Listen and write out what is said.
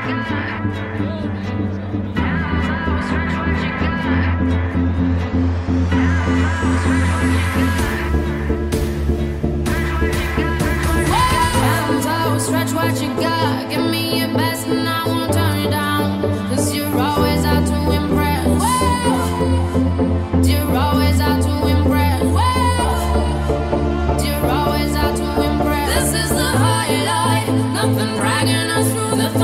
Stretch what you got, give me your best and I won't turn you down. 'Cause you're always out to impress. You're always out to impress. You're always out to impress. This is the highlight, nothing dragging us through the